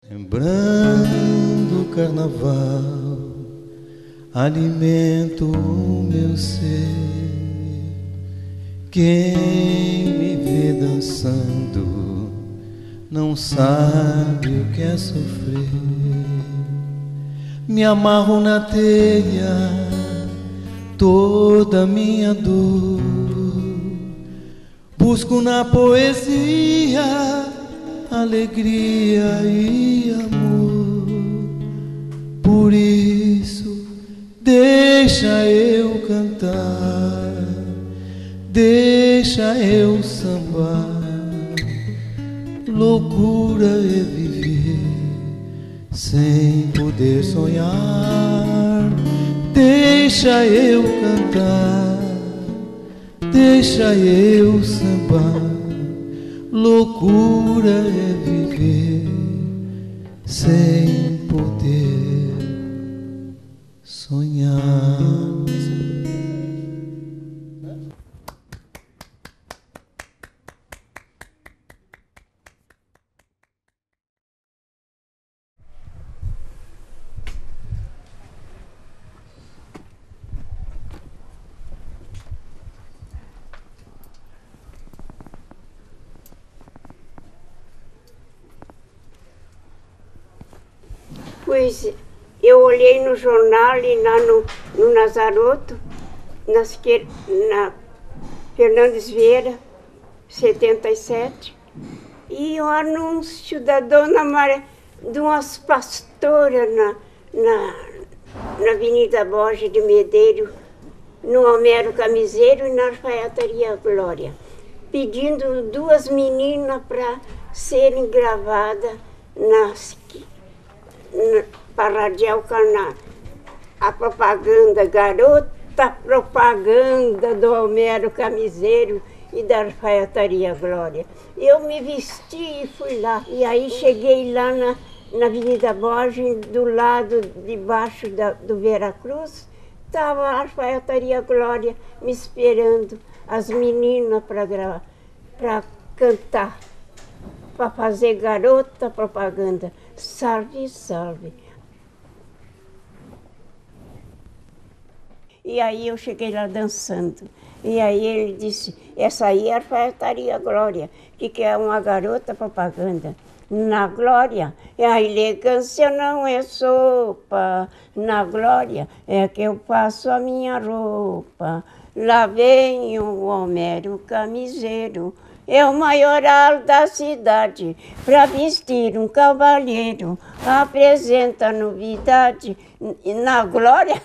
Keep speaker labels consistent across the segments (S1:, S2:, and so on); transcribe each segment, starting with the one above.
S1: Lembrando o carnaval, alimento o meu ser. Quem me vê dançando não sabe o que é sofrer. Me amarro na telha toda minha dor, busco na poesia alegria e amor. Por isso deixa eu cantar, deixa eu sambar. Loucura é viver sem poder sonhar. Deixa eu cantar, deixa eu sambar. Loucura é viver sem poder sonhar.
S2: Pois eu olhei no jornal e lá no Nazaroto, na Fernandes Vieira, 77, e o anúncio da Dona Maria, de umas pastoras na Avenida Borges de Medeiros, no Homero Camiseiro e na Alfaiataria Glória, pedindo duas meninas para serem gravadas para radiar o canal. A propaganda, garota propaganda do Homero Camiseiro e da Alfaiataria Glória. Eu me vesti e fui lá. E aí cheguei lá na Avenida Borges, do lado de baixo do Veracruz, estava a Alfaiataria Glória me esperando, as meninas para cantar, para fazer garota propaganda. Salve, salve. E aí eu cheguei lá dançando. E aí ele disse, essa aí é a Alfaiataria Glória, que é uma garota propaganda. Na Glória, a elegância não é sopa. Na Glória é que eu passo a minha roupa. Lá vem o Homero Camiseiro, é o maioral da cidade, para vestir um cavalheiro, apresenta novidade. Na Glória,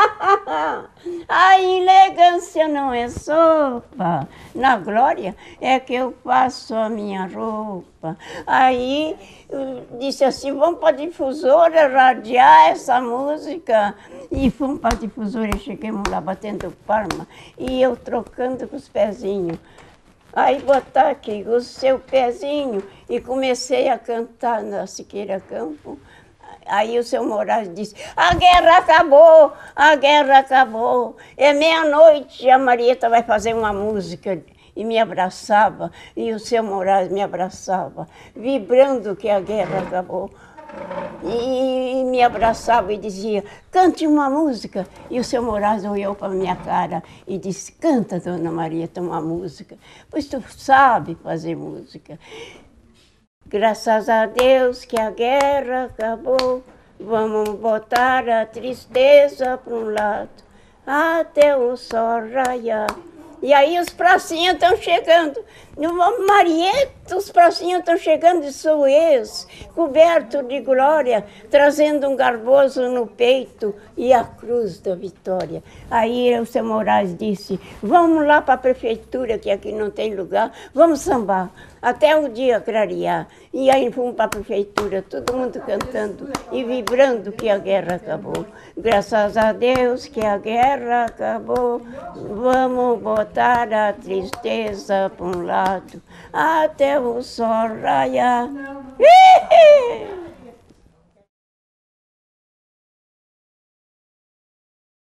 S2: a elegância não é sopa. Na Glória é que eu faço a minha roupa. Aí disse assim, vamos para a difusora radiar essa música. E fomos para a difusora e chegamos lá batendo palma. E eu trocando com os pezinhos. Aí botar aqui o seu pezinho e comecei a cantar na Siqueira Campo. Aí o seu Moraes disse, a guerra acabou, a guerra acabou. É meia-noite, a Marieta vai fazer uma música. E me abraçava, e o seu Moraes me abraçava, vibrando que a guerra acabou. E me abraçava e dizia, cante uma música. E o seu Moraes olhou para a minha cara e disse, canta, Dona Marieta, uma música. Pois tu sabe fazer música. Graças a Deus que a guerra acabou, vamos botar a tristeza para um lado, até o sol raiar. E aí os pracinhos estão chegando. Marieta, os pracinhos estão chegando de Suez, coberto de glória, trazendo um garboso no peito e a cruz da vitória. Aí o seu Moraes disse, vamos lá para a prefeitura, que aqui não tem lugar, vamos sambar, até o dia clarear. E aí fomos para a prefeitura, todo mundo cantando e vibrando que a guerra acabou. Graças a Deus que a guerra acabou, vamos botar a tristeza para um lado, até o sol raiar.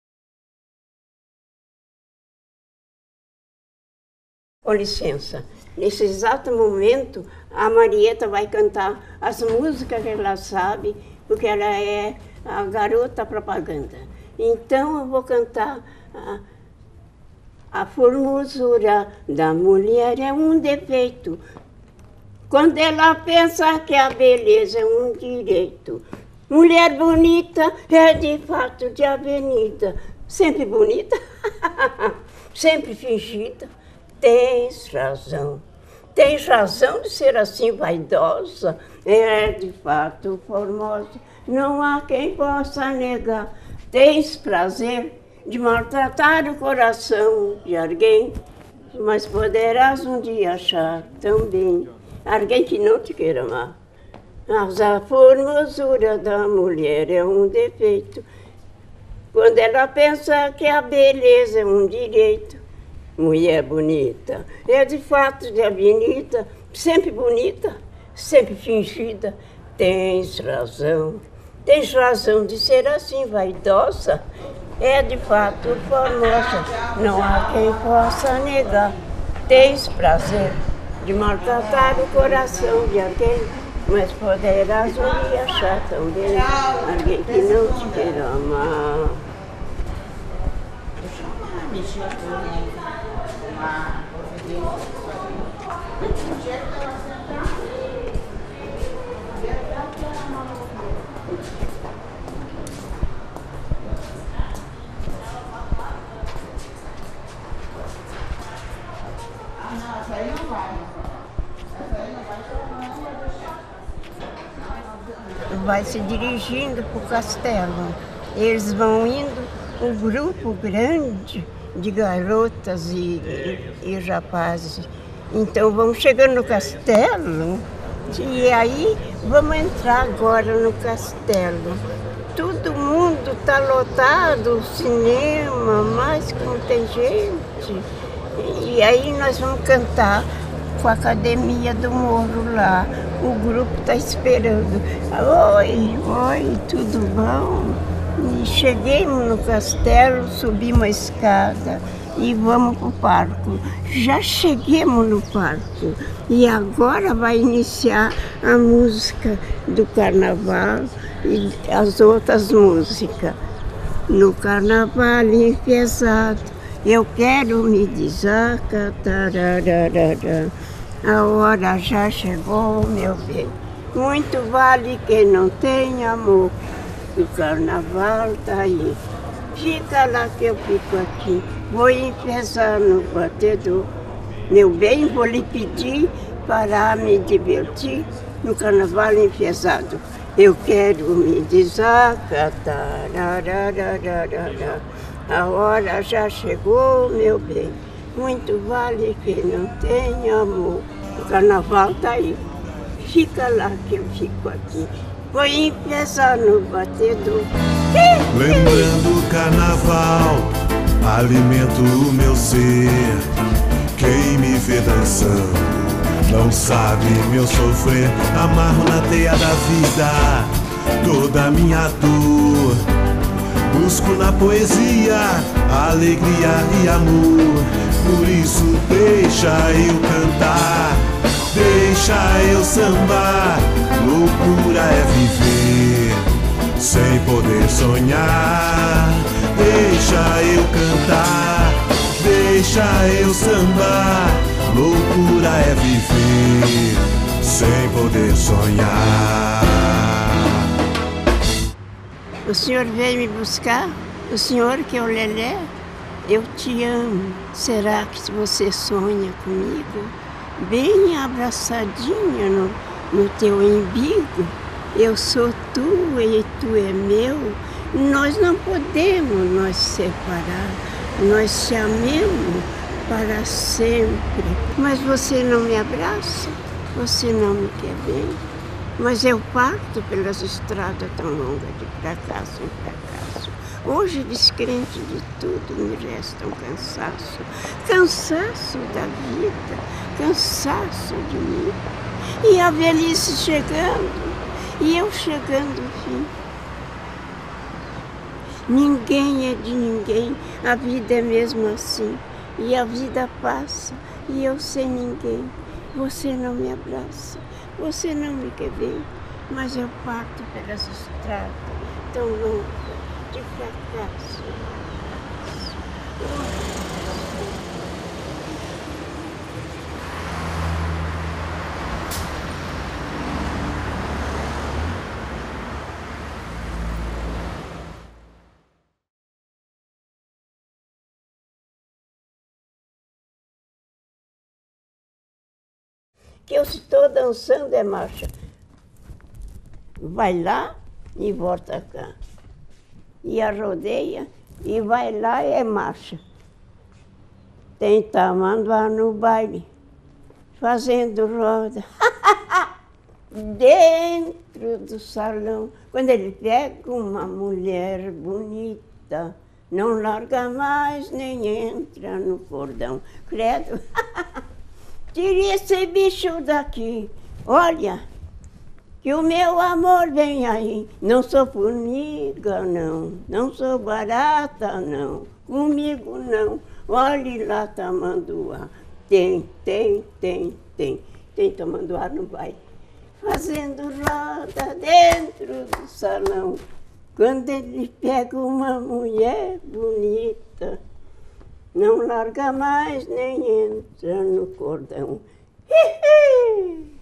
S2: Com licença. nesse exato momento, a Marieta vai cantar as músicas que ela sabe, porque ela é a garota propaganda. Então eu vou cantar a formosura da mulher é um defeito. Quando ela pensa que a beleza é um direito. Mulher bonita é de fato de avenida. Sempre bonita, sempre fingida. Tens razão de ser assim vaidosa. É de fato formosa, não há quem possa negar. Tens prazer de maltratar o coração de alguém, mas poderás um dia achar também alguém que não te queira amar. Mas a formosura da mulher é um defeito. Quando ela pensa que a beleza é um direito. Mulher bonita é de fato de avenida, sempre bonita, sempre fingida. Tens razão de ser assim vaidosa. É de fato formosa, não há quem possa negar. Tens prazer de maltratar o coração de alguém, mas poderás um dia achar também alguém que não te queira amar. Vai se dirigindo para o castelo. Eles vão indo, um grupo grande de garotas e rapazes. Então vamos chegando no castelo e aí vamos entrar agora no castelo. Todo mundo está lotado, o cinema, mas como tem gente. E aí nós vamos cantar com a Academia do Morro lá. O grupo está esperando. Oi, tudo bom? E cheguemos no castelo, subimos a escada e vamos para o parque. Já cheguemos no parque e agora vai iniciar a música do carnaval e as outras músicas. No carnaval enfesado, eu quero me desacatar. A hora já chegou, meu bem. Muito vale quem não tem amor. O carnaval tá aí. Fica lá que eu fico aqui. Vou enfesar no batedor. Meu bem, vou lhe pedir para me divertir no carnaval enfesado. Eu quero me desacatar. A hora já chegou, meu bem. Muito vale quem não tem amor. O carnaval tá aí. Fica lá que eu fico aqui. Vou empezar no batedor.
S3: Lembrando o carnaval, alimento o meu ser. Quem me vê dançando não sabe meu sofrer. Amarro na teia da vida toda a minha dor. Busco na poesia alegria e amor. Por isso deixa eu cantar, deixa eu sambar. Loucura é viver sem poder sonhar. Deixa eu cantar, deixa eu sambar. Loucura é viver sem poder sonhar.
S2: O senhor veio me buscar? O senhor que é o Lelé? Eu te amo. Será que você sonha comigo? Bem abraçadinha no teu umbigo. Eu sou tua e tu é meu. Nós não podemos nos separar. Nós te amemos para sempre. Mas você não me abraça, você não me quer bem. Mas eu parto pelas estradas tão longas de fracasso em fracasso. Hoje, descrente de tudo, me resta um cansaço. Cansaço da vida, cansaço de mim. E a velhice chegando, e eu chegando ao fim. Ninguém é de ninguém, a vida é mesmo assim. E a vida passa, e eu sem ninguém. Você não me abraça, você não me quer ver, mas eu parto pelas estradas tão longas de fracasso. Que eu estou dançando é marcha. Vai lá e volta cá. E a rodeia e vai lá é marcha. Tem tamanduá no baile, fazendo roda. Dentro do salão, quando ele pega uma mulher bonita, não larga mais nem entra no cordão. Credo. Tire esse bicho daqui, olha, que o meu amor vem aí. Não sou formiga, não, não sou barata, não, comigo não. Olhe lá, tamanduá, tem tamanduá no baile, fazendo roda dentro do salão. Quando ele pega uma mulher bonita, não larga mais nem entra no cordão.